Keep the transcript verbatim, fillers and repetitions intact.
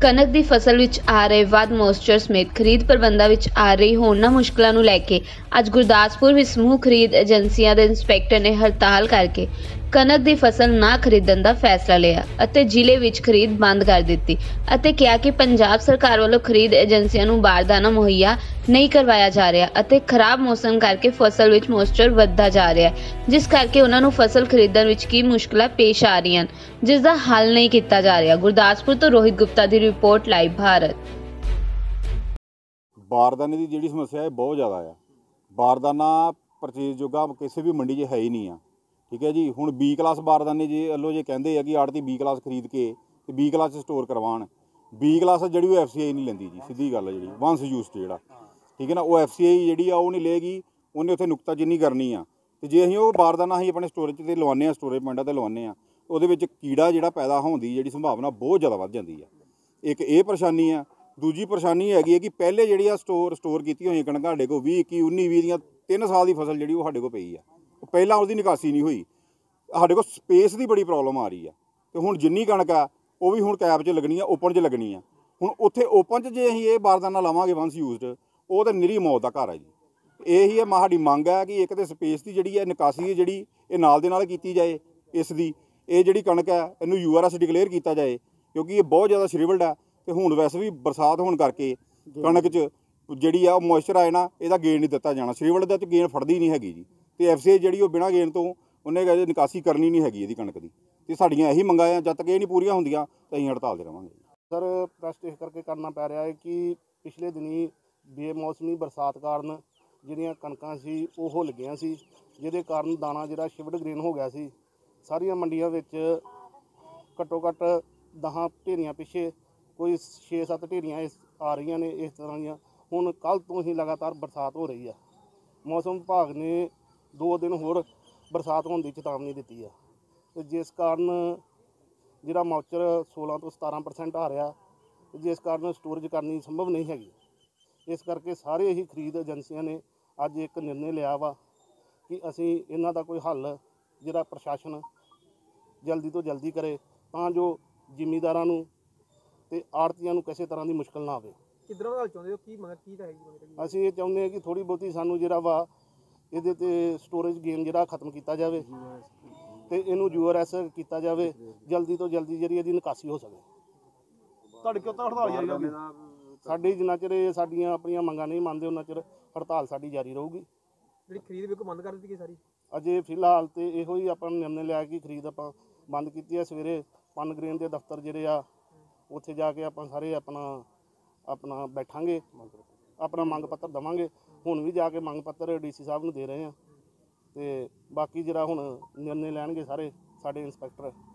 ਕਣਕ ਦੀ ਫਸਲ ਵਿੱਚ ਆ ਰਹੇ ਵੱਧ ਮੋਇਸਚਰ ਸਮੇਤ ਖਰੀਦ ਪ੍ਰਬੰਧਾਂ ਵਿੱਚ ਆ ਰਹੀ ਹੋਰਨਾਂ ਮੁਸ਼ਕਲਾਂ ਨੂੰ ਲੈ ਕੇ ਅੱਜ ਗੁਰਦਾਸਪੁਰ ਵਿੱਚ ਸਮੂਹ ਖਰੀਦ ਏਜੰਸੀਆਂ ਦੇ ਇੰਸਪੈਕਟਰ ਨੇ ਹੜਤਾਲ ਕਰਕੇ ਕਣਕ ਦੀ ਫਸਲ ਨਾ ਖਰੀਦਣ ਦਾ ਫੈਸਲਾ ਲਿਆ ਅਤੇ ਜ਼ਿਲ੍ਹੇ ਵਿੱਚ ਖਰੀਦ ਬੰਦ ਕਰ ਦਿੱਤੀ ਅਤੇ ਕਿਹਾ ਕਿ ਪੰਜਾਬ ਸਰਕਾਰ ਵੱਲੋਂ ਖਰੀਦ ਏਜੰਸੀਆਂ ਨੂੰ ਬਾਰਦਾਨਾ ਮੁਹੱਈਆ ਨਹੀਂ ਕਰਵਾਇਆ ਜਾ ਰਿਹਾ ਅਤੇ ਖਰਾਬ ਮੌਸਮ ਕਰਕੇ ਫਸਲ ਵਿੱਚ ਮੋਇਸਚਰ ਵੱਧਦਾ ਜਾ ਰਿਹਾ ਹੈ, ਜਿਸ ਕਰਕੇ ਉਹਨਾਂ ਨੂੰ ਫਸਲ ਖਰੀਦਣ ਵਿੱਚ ਕੀ ਮੁਸ਼ਕਲਾਂ ਪੇਸ਼ ਆ ਰਹੀਆਂ, ਜਿਸ ਦਾ ਹੱਲ ਨਹੀਂ ਕੀਤਾ ਜਾ ਰਿਹਾ। ਗੁਰਦਾਸਪੁਰ ਤੋਂ ਰੋਹਿਤ ਗੁਪਤਾ ਦੀ ਰਿਪੋर्ट लाइव भारत। बारदाने की जी समस्या है बहुत ज़्यादा है। बारदाना परचेज जोगा किसी भी मंडी च है ही नहीं है। ठीक है जी, हुण बी क्लास बारदाने जे वालों जे कहते हैं कि आड़ती बी क्लास खरीद के ते बी क्लास स्टोर करवाण, बी क्लास जी वो एफ सी आई नहीं लेंदी जी, सीधी गल है जी। वंस यूज जो ठीक है ना, वो एफ सी आई जी वो नहीं लेगी, उन्हें उत्थे नुकताचीनी करनी आ। तो जे असीं वो बारदाना असीं अपने स्टोरेज ते लवाने आ, स्टोरेज पॉइंटां ते लवाने आ, ਉਹਦੇ ਵਿੱਚ ਕੀੜਾ ਜਿਹੜਾ ਪੈਦਾ ਹੋਣ ਦੀ ਜਿਹੜੀ ਸੰਭਾਵਨਾ ਬਹੁਤ ਜ਼ਿਆਦਾ ਵੱਧ ਜਾਂਦੀ ਹੈ। ਇੱਕ ਇਹ ਪਰੇਸ਼ਾਨੀ ਆ। ਦੂਜੀ ਪਰੇਸ਼ਾਨੀ ਹੈਗੀ ਹੈ ਕਿ ਪਹਿਲੇ ਜਿਹੜੀ ਆ ਸਟੋਰ ਸਟੋਰ ਕੀਤੀ ਹੋਈ ਕਣਕ ਸਾਡੇ ਕੋਲ ਵੀਹ ਇੱਕੀ ਉੱਨੀ ਵੀਹ ਦੀਆਂ ਤਿੰਨ ਸਾਲ ਦੀ ਫਸਲ ਜਿਹੜੀ ਉਹ ਸਾਡੇ ਕੋਲ ਪਈ ਆ, ਉਹ ਪਹਿਲਾਂ ਉਹਦੀ ਨਿਕਾਸੀ ਨਹੀਂ ਹੋਈ। ਸਾਡੇ ਕੋਲ ਸਪੇਸ ਦੀ ਬੜੀ ਪ੍ਰੋਬਲਮ ਆ ਰਹੀ ਆ। ਅਤੇ ਹੁਣ ਜਿੰਨੀ ਕਣਕ ਆ ਉਹ ਵੀ ਹੁਣ ਕੈਬ 'ਚ ਲੱਗਣੀ ਆ, ਓਪਨ 'ਚ ਲੱਗਣੀ ਆ। ਹੁਣ ਉੱਥੇ ਓਪਨ 'ਚ ਜੇ ਅਸੀਂ ਇਹ ਬਾਰਦਾਨਾ ਲਾਵਾਂਗੇ ਵੰਸ ਯੂਜ਼ਡ, ਉਹ ਤਾਂ ਨਿਰੀ ਮੌਤ ਦਾ ਘਰ ਹੈ ਜੀ। ਇਹੀ ਹੈ ਸਾਡੀ ਮੰਗ ਹੈ ਕਿ ਇੱਕ ਤਾਂ ਸਪੇਸ ਦੀ ਜਿਹੜੀ ਹੈ ਨਿਕਾਸੀ ਹੈ ਜਿਹੜੀ ਇਹ ਨਾਲ ਦੇ ਨਾਲ ਕੀਤੀ ਜਾਏ। ਇਸ ਦੀ ਇਹ ਜਿਹੜੀ ਕਣਕ ਹੈ ਇਹਨੂੰ ਯੂ ਆਰ ਐਸ ਡਿਕਲੇਅਰ ਕੀਤਾ ਜਾਏ, ਕਿਉਂਕਿ ਇਹ ਬਹੁਤ ਜ਼ਿਆਦਾ ਸ਼੍ਰਿਵਲਡ ਹੈ। ਅਤੇ ਹੁਣ ਵੈਸੇ ਵੀ ਬਰਸਾਤ ਹੋਣ ਕਰਕੇ ਕਣਕ 'ਚ ਜਿਹੜੀ ਆ ਉਹ ਮੋਇਸਚਰ ਆਏ ਨਾ, ਇਹਦਾ ਗੇਨ ਨਹੀਂ ਦਿੱਤਾ ਜਾਣਾ। ਸ਼੍ਰਿਵਲਡ ਦਾ 'ਚ ਗੇਨ ਫੜਦੀ ਨਹੀਂ ਹੈਗੀ ਜੀ। ਅਤੇ ਐਫ ਸੀ ਆਈ ਜਿਹੜੀ ਉਹ ਬਿਨਾਂ ਗੇਨ ਤੋਂ ਉਹਨੇ ਕਹਿੰਦੇ ਨਿਕਾਸੀ ਕਰਨੀ ਨਹੀਂ ਹੈਗੀ ਇਹਦੀ ਕਣਕ ਦੀ। ਅਤੇ ਸਾਡੀਆਂ ਇਹੀ ਮੰਗਾਂ ਆ, ਜਦ ਤੱਕ ਇਹ ਨਹੀਂ ਪੂਰੀਆਂ ਹੁੰਦੀਆਂ ਤਾਂ ਅਸੀਂ ਹੜਤਾਲ 'ਤੇ ਰਹਾਂਗੇ। ਸਰ ਪ੍ਰੈਸਟ ਇਸ ਕਰਕੇ ਕਰਨਾ ਪੈ ਰਿਹਾ ਹੈ ਕਿ ਪਿਛਲੇ ਦਿਨੀ ਬੇਮੌਸਮੀ ਬਰਸਾਤ ਕਾਰਨ ਜਿਹੜੀਆਂ ਕਣਕਾਂ ਸੀ ਉਹ ਹੁੱਲ ਗਈਆਂ ਸੀ, ਜਿਹਦੇ ਕਾਰਨ ਦਾਣਾ ਜਿਹੜਾ ਸ਼ਿਵਡ ਗ੍ਰੇਨ ਹੋ ਗਿਆ ਸੀ। ਸਾਰੀਆਂ ਮੰਡੀਆਂ ਵਿੱਚ ਘੱਟੋ ਘੱਟ ਦਸਾਂ ਢੇਰੀਆਂ ਪਿੱਛੇ ਕੋਈ ਛੇ ਸੱਤ ਢੇਰੀਆਂ ਇਸ ਆ ਰਹੀਆਂ ਨੇ ਇਸ ਤਰ੍ਹਾਂ ਦੀਆਂ। ਹੁਣ ਕੱਲ੍ਹ ਤੋਂ ਹੀ ਲਗਾਤਾਰ ਬਰਸਾਤ ਹੋ ਰਹੀ ਆ। ਮੌਸਮ ਵਿਭਾਗ ਨੇ ਦੋ ਦਿਨ ਹੋਰ ਬਰਸਾਤ ਹੋਣ ਦੀ ਚੇਤਾਵਨੀ ਦਿੱਤੀ ਆ, ਅਤੇ ਜਿਸ ਕਾਰਨ ਜਿਹੜਾ ਮੌਚਰ ਸੋਲਾਂ ਤੋਂ ਸਤਾਰਾਂ ਪਰਸੈਂਟ ਆ ਰਿਹਾ, ਜਿਸ ਕਾਰਨ ਸਟੋਰੇਜ ਕਰਨੀ ਸੰਭਵ ਨਹੀਂ ਹੈਗੀ। ਇਸ ਕਰਕੇ ਸਾਰੇ ਹੀ ਖਰੀਦ ਏਜੰਸੀਆਂ ਨੇ ਅੱਜ ਇੱਕ ਨਿਰਣੇ ਲਿਆ ਵਾ ਕਿ ਅਸੀਂ ਇਹਨਾਂ ਦਾ ਕੋਈ ਹੱਲ ਜਿਹੜਾ ਪ੍ਰਸ਼ਾਸਨ ਜਲਦੀ ਤੋਂ ਜਲਦੀ ਕਰੇ, ਤਾਂ ਜੋ ਜ਼ਿਮੀਂਦਾਰਾਂ ਨੂੰ ਅਤੇ ਆੜ੍ਹਤੀਆਂ ਨੂੰ ਕਿਸੇ ਤਰ੍ਹਾਂ ਦੀ ਮੁਸ਼ਕਿਲ ਨਾ ਆਵੇ। ਕਿੱਧਰੋਂ ਹੱਲ ਚਾਹੁੰਦੇ ਹੋ? ਕੀ ਮੰਗ ਕੀ ਰਹੇਗੀ? ਅਸੀਂ ਇਹ ਚਾਹੁੰਦੇ ਹਾਂ ਕਿ ਥੋੜ੍ਹੀ ਬਹੁਤੀ ਸਾਨੂੰ ਜਿਹੜਾ ਵਾ ਇਹਦੇ 'ਤੇ ਸਟੋਰੇਜ ਗੇਮ ਜਿਹੜਾ ਖ਼ਤਮ ਕੀਤਾ ਜਾਵੇ ਅਤੇ ਇਹਨੂੰ ਯੂ ਆਰ ਐਸ ਕੀਤਾ ਜਾਵੇ, ਜਲਦੀ ਤੋਂ ਜਲਦੀ ਜਿਹੜੀ ਇਹਦੀ ਨਿਕਾਸੀ ਹੋ ਸਕੇ। ਤੁਹਾਡੇ ਕਿਉਂ ਤਾਂ ਹੜਤਾਲ ਜਾਰੀ ਰਹੂਗੀ? ਸਾਡੀ ਜਿੰਨਾ ਚਿਰ ਇਹ ਸਾਡੀਆਂ ਆਪਣੀਆਂ ਮੰਗਾਂ ਨਹੀਂ ਮੰਨਦੇ ਉਹਨਾਂ ਚਿਰ ਹੜਤਾਲ ਸਾਡੀ ਜਾਰੀ ਰਹੂਗੀ। ਜਿਹੜੀ ਖਰੀਦ ਬਿਲਕੁਲ ਬੰਦ ਕਰ ਦਿੱਤੀ ਗਈ ਸਾਰੀ? ਅਜੇ ਫਿਲਹਾਲ ਤਾਂ ਇਹੋ ਹੀ ਆਪਾਂ ਨਿਰਣੇ ਲਿਆ ਕਿ ਖਰੀਦ ਆਪਾਂ ਬੰਦ ਕੀਤੀ ਹੈ। ਸਵੇਰੇ ਪਨ ਗ੍ਰੇਨ ਦੇ ਦਫ਼ਤਰ ਜਿਹੜੇ ਆ ਉੱਥੇ ਜਾ ਕੇ ਆਪਾਂ ਸਾਰੇ ਆਪਣਾ ਆਪਣਾ ਬੈਠਾਂਗੇ, ਆਪਣਾ ਮੰਗ ਪੱਤਰ ਦੇਵਾਂਗੇ। ਹੁਣ ਵੀ ਜਾ ਕੇ ਮੰਗ ਪੱਤਰ ਡੀ ਸੀ ਸਾਹਿਬ ਨੂੰ ਦੇ ਰਹੇ ਹਾਂ, ਅਤੇ ਬਾਕੀ ਜਿਹੜਾ ਹੁਣ ਨਿਰਣੇ ਲੈਣਗੇ ਸਾਰੇ ਸਾਡੇ ਇੰਸਪੈਕਟਰ।